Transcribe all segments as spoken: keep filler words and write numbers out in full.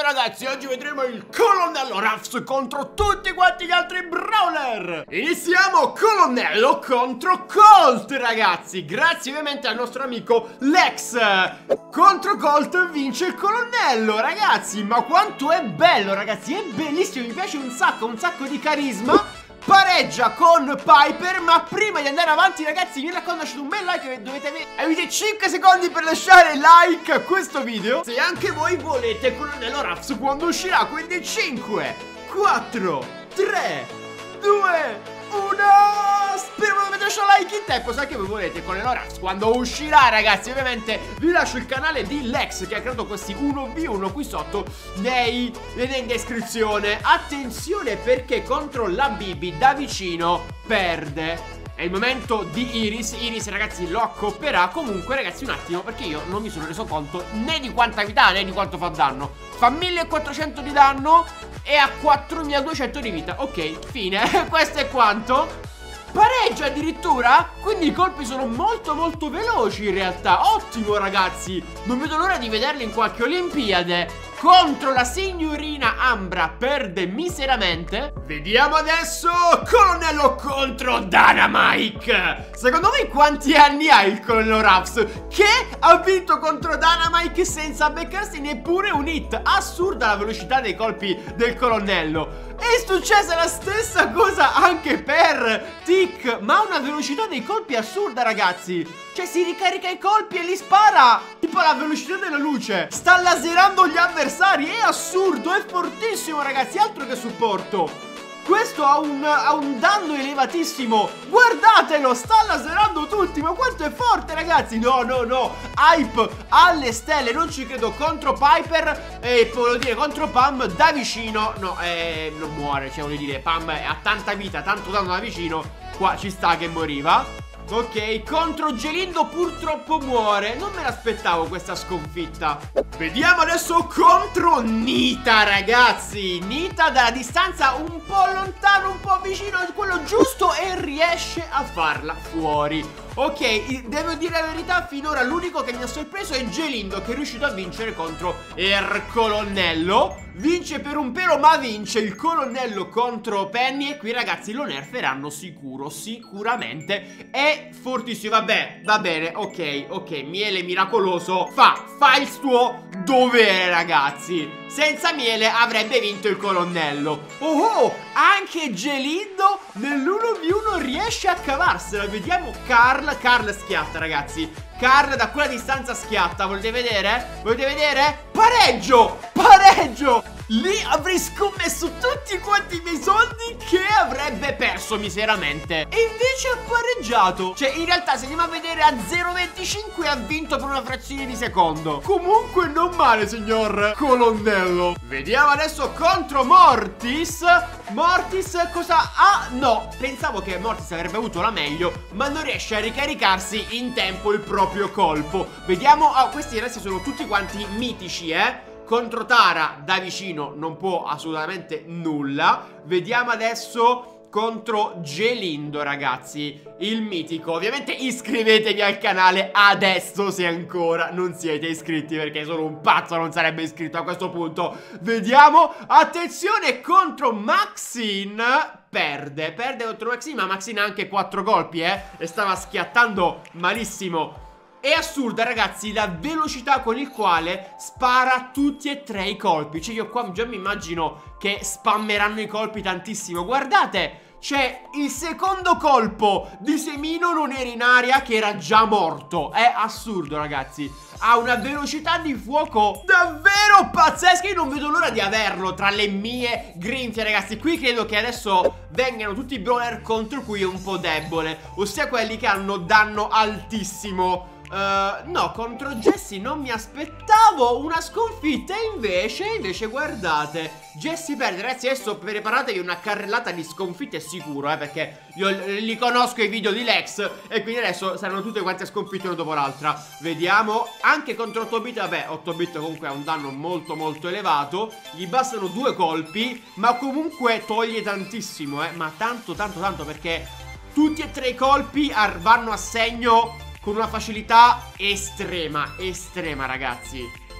ragazzi, oggi vedremo il colonnello Ruffs contro tutti quanti gli altri brawler. Iniziamo colonnello contro Colt, ragazzi. Grazie ovviamente al nostro amico Lex. Contro Colt vince il colonnello, ragazzi. Ma quanto è bello, ragazzi, è bellissimo, mi piace un sacco, un sacco di carisma. Pareggia con Piper, ma prima di andare avanti, ragazzi, mi raccomando, lasciate un bel like, dovete avere avete cinque secondi per lasciare like a questo video se anche voi volete il colonnello Ruffs quando uscirà. Quindi cinque, quattro, tre, due, uno. Spero che avete lasciato like in tempo se anche voi volete il colonnello Ruffs quando uscirà, ragazzi. Ovviamente vi lascio il canale di Lex che ha creato questi uno vu uno qui sotto nei, in descrizione. Attenzione perché contro la Bibi da vicino perde. È il momento di Iris. Iris, ragazzi, lo accopperà. Comunque, ragazzi, un attimo, perché io non mi sono reso conto né di quanta vita né di quanto fa danno. Fa millequattrocento di danno e ha quattromiladuecento di vita. Ok, fine. Questo è quanto. Pareggia addirittura. Quindi i colpi sono molto molto veloci in realtà. Ottimo, ragazzi. Non vedo l'ora di vederli in qualche Olimpiade. Contro la signorina Ambra perde miseramente. Vediamo adesso colonnello contro Dynamite. Secondo voi quanti anni ha il colonnello Ruffs che ha vinto contro Dynamite senza beccarsi neppure un hit? Assurda la velocità dei colpi del colonnello. È successa la stessa cosa anche per Tick, ma ha una velocità dei colpi assurda, ragazzi. Cioè si ricarica i colpi e li spara tipo la velocità della luce. Sta laserando gli avversari. È assurdo, è fortissimo, ragazzi. Altro che supporto. Questo ha un, ha un danno elevatissimo. Guardatelo, sta laserando tutti. Ma quanto è forte, ragazzi. No, no, no. Hype alle stelle, non ci credo. Contro Piper e voglio dire contro Pam da vicino. No, eh, non muore. Cioè voglio dire, Pam ha tanta vita, tanto danno da vicino. Qua ci sta che moriva. Ok, contro Gelindo purtroppo muore. Non me l'aspettavo questa sconfitta. Vediamo adesso contro Nita, ragazzi. Nita dalla distanza un po' lontano, un po' vicino a quello giusto e riesce a farla fuori. Ok, devo dire la verità, finora l'unico che mi ha sorpreso è Gelindo, che è riuscito a vincere contro il colonnello. Vince per un pelo, ma vince il colonnello contro Penny. E qui, ragazzi, lo nerferanno sicuro, sicuramente. È fortissimo, vabbè, va bene, ok, ok. Miele miracoloso, fa, fa il suo dovere, ragazzi. Senza miele avrebbe vinto il colonnello. Oh oh, anche Gelindo nell'uno vu uno riesce a cavarsela. Vediamo Carl, Carl schiatta, ragazzi. Carl da quella distanza schiatta. Volete vedere? Volete vedere? Pareggio! Pareggio! Lì avrei scommesso tutti quanti i miei soldi che avrebbe perso miseramente. E invece ha pareggiato. Cioè in realtà se andiamo a vedere a zero virgola venticinque ha vinto per una frazione di secondo. Comunque non male, signor colonnello. Vediamo adesso contro Mortis. Mortis cosa ha? No, pensavo che Mortis avrebbe avuto la meglio, ma non riesce a ricaricarsi in tempo il proprio colpo. Vediamo. Ah, questi resti sono tutti quanti mitici, eh. Contro Tara da vicino non può assolutamente nulla. Vediamo adesso contro Gelindo, ragazzi, il mitico. Ovviamente iscrivetevi al canale adesso se ancora non siete iscritti, perché sono un pazzo, non sarebbe iscritto a questo punto. Vediamo. Attenzione contro Maxine. Perde, perde contro Maxine, ma Maxine ha anche quattro colpi, eh. E stava schiattando malissimo. È assurda, ragazzi, la velocità con il quale spara tutti e tre i colpi. Cioè io qua già mi immagino che spammeranno i colpi tantissimo. Guardate, c'è il secondo colpo di Semino non era in aria che era già morto. È assurdo, ragazzi. Ha una velocità di fuoco davvero pazzesca. Io non vedo l'ora di averlo tra le mie grinfie, ragazzi. Qui credo che adesso vengano tutti i brawler contro cui è un po' debole, ossia quelli che hanno danno altissimo. Uh, no, contro Jessie non mi aspettavo una sconfitta. E invece, invece guardate, Jessie perde. Ragazzi, adesso preparatevi una carrellata di sconfitte sicuro, eh, perché io li conosco i video di Lex. E quindi adesso saranno tutte quante sconfitte una dopo l'altra. Vediamo. Anche contro otto bit, vabbè, otto bit comunque ha un danno molto molto elevato. Gli bastano due colpi, ma comunque toglie tantissimo, eh. Ma tanto tanto tanto, perché tutti e tre i colpi vanno a segno con una facilità estrema, estrema, ragazzi.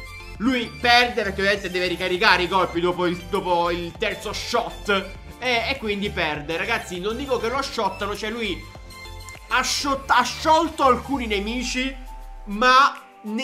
Lui perde perché ovviamente deve ricaricare i colpi dopo il, dopo il terzo shot e, e quindi perde. Ragazzi, non dico che lo shottano, cioè lui ha, shot, ha sciolto alcuni nemici, ma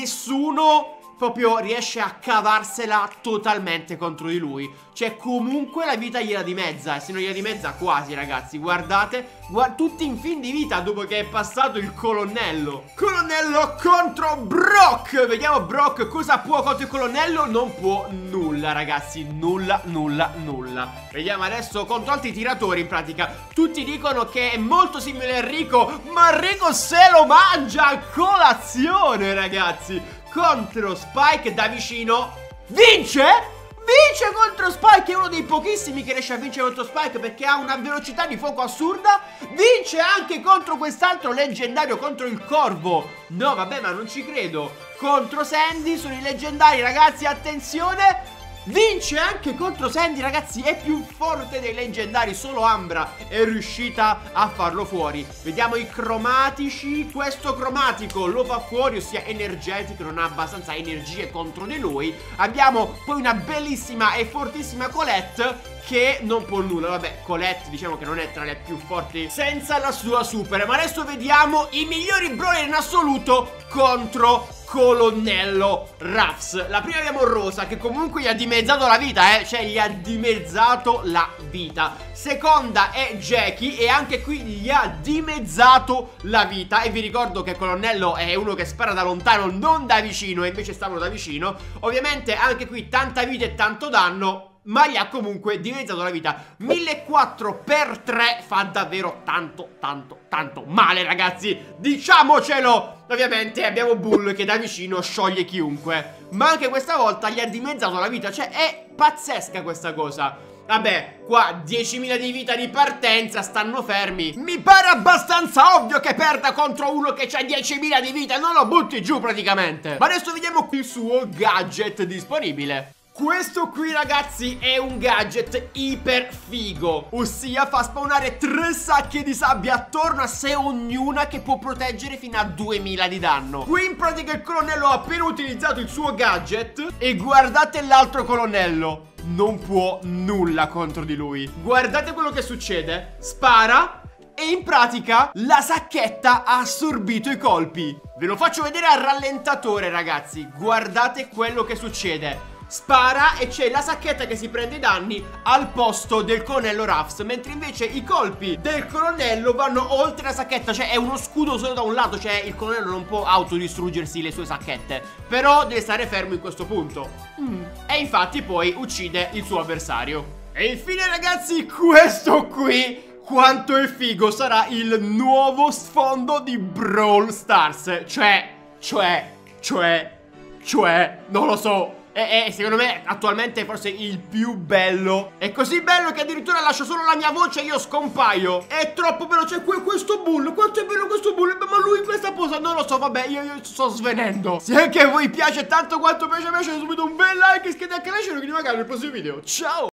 nessuno proprio riesce a cavarsela totalmente contro di lui. Cioè comunque la vita gliela dimezza. E se non gliela dimezza quasi, ragazzi. Guardate, guard tutti in fin di vita dopo che è passato il colonnello. Colonnello contro Brock. Vediamo Brock cosa può contro il colonnello. Non può nulla, ragazzi. Nulla, nulla, nulla. Vediamo adesso contro altri tiratori. In pratica tutti dicono che è molto simile a Rico, ma Rico se lo mangia a colazione, ragazzi. Contro Spike da vicino vince? Vince contro Spike, è uno dei pochissimi che riesce a vincere contro Spike perché ha una velocità di fuoco assurda. Vince anche contro quest'altro leggendario, contro il corvo. No vabbè, ma non ci credo. Contro Sandy sono i leggendari, ragazzi, attenzione. Vince anche contro Sandy, ragazzi, è più forte dei leggendari. Solo Ambra è riuscita a farlo fuori. Vediamo i cromatici. Questo cromatico lo fa fuori, ossia energetico, non ha abbastanza energie contro di lui. Abbiamo poi una bellissima e fortissima Colette che non può nulla. Vabbè, Colette diciamo che non è tra le più forti senza la sua super. Ma adesso vediamo i migliori brawler in assoluto contro Colonnello Ruffs. La prima abbiamo Rosa, che comunque gli ha dimezzato la vita, eh cioè gli ha dimezzato la vita. Seconda è Jackie, e anche qui gli ha dimezzato la vita. E vi ricordo che Colonnello è uno che spara da lontano, non da vicino, e invece stavano da vicino. Ovviamente anche qui tanta vita e tanto danno, ma gli ha comunque dimezzato la vita. millequattrocento per tre fa davvero tanto, tanto, tanto male, ragazzi. Diciamocelo. Ovviamente abbiamo Bull che da vicino scioglie chiunque, ma anche questa volta gli ha dimezzato la vita. Cioè è pazzesca questa cosa. Vabbè, qua diecimila di vita di partenza, stanno fermi. Mi pare abbastanza ovvio che perda contro uno che ha diecimila di vita. Non lo butti giù praticamente. Ma adesso vediamo il suo gadget disponibile. Questo qui, ragazzi, è un gadget iper figo, ossia fa spawnare tre sacche di sabbia attorno a sé ognuna, che può proteggere fino a duemila di danno. Qui in pratica il colonnello ha appena utilizzato il suo gadget e guardate l'altro colonnello. Non può nulla contro di lui. Guardate quello che succede. Spara e in pratica la sacchetta ha assorbito i colpi. Ve lo faccio vedere al rallentatore, ragazzi. Guardate quello che succede. Spara e c'è la sacchetta che si prende i danni al posto del colonnello Ruffs, mentre invece i colpi del colonnello vanno oltre la sacchetta. Cioè è uno scudo solo da un lato, cioè il colonnello non può autodistruggersi le sue sacchette, però deve stare fermo in questo punto. mm. E infatti poi uccide il suo avversario. E infine, ragazzi, questo qui, quanto è figo, sarà il nuovo sfondo di Brawl Stars. Cioè, cioè, cioè, cioè, non lo so. E, e secondo me attualmente forse il più bello. È così bello che addirittura lascio solo la mia voce e io scompaio. È troppo bello. C'è que questo Bull. Quanto è bello questo Bull. Ma lui in questa posa non lo so. Vabbè, io, io sto svenendo. Se anche a voi piace tanto quanto piace a me, lasciate subito un bel like, iscrivetevi al canale e ci vediamo magari nel prossimo video. Ciao.